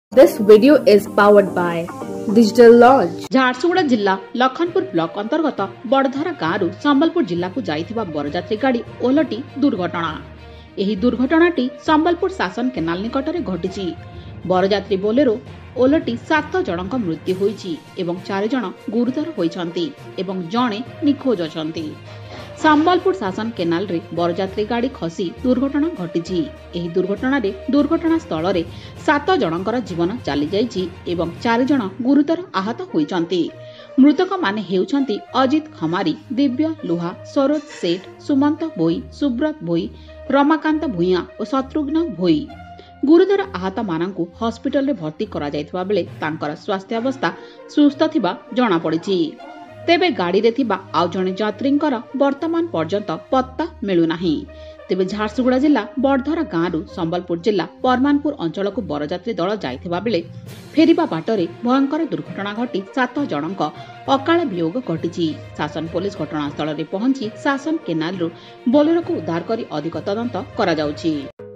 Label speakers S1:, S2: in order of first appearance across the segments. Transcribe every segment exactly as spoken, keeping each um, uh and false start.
S1: This video is powered by Digital Launch.
S2: Jharsuguda जिला Lakhanpur block अंतर्गत बड़धरा गाँव संबलपुर जिला को जाइथिबा बरजात्री गाड़ी ओलटी दुर्घटना। एही दुर्घटनाटी संबलपुर सासन केनाल निकटरे घटिछि। बरजात्री बोलेरो ओलटी सात जनक मृत्यु होइछि एवं चार जन गुरुतर होइछन्ति एवं जणे निखोज अछन्ति। संबलपुर सासन केनाल रे बरजात्री गाड़ी खसी दुर्घटना घटिछि। एही दुर्घटना रे दुर्घटना स्थल रे सात जनकर जीवन चली जाइछि एवं चार जन गुरुतर आहत होइछन्ति। मृतक माने हेउछन्ति अजित खमारी, दिव्य लुहा, सरोज सेठ, सुमंत भोई, सुब्रत भोई, रमाकांत भुइया और शत्रुघ्न भोई। गुरुतर आहत मानकु हॉस्पिटल रे भर्ती करा जायथबा बेले तांकर स्वास्थ्य अवस्था सुस्थ थिबा जणा पड़िछि। तेबे गाड़ी रे थिबा आउ जणे यात्रींकर वर्तमान पर्यंत पत्ता मिलु नाही। तेबे झारसुगुड़ा जिला बड़धरा गाँव संबलपुर जिला परमानपुर अंचल को बरजात्री दल जाइथिबा बेले फेरिबा बाटरे भयंकर दुर्घटना घटी सात जनक अकाल वियोग घटिछि। शासन पुलिस घटनास्थल रे पहुंची शासन केनाल रु बोलेरो को उद्धार करी अधिक तदंत करा जाउछि।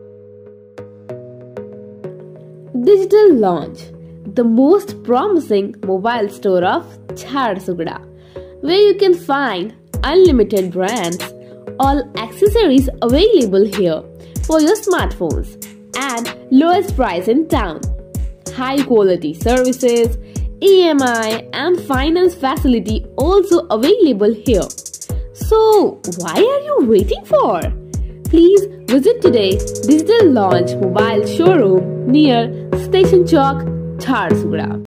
S1: Digital Launch, the most promising mobile store of Jharsuguda, where you can find unlimited brands, all accessories available here for your smartphones and lowest price in town. High quality services, E M I and finance facility also available here. So why are you waiting for? Please visit today Digital Launch Mobile Showroom near Station Chowk, Jharsuguda.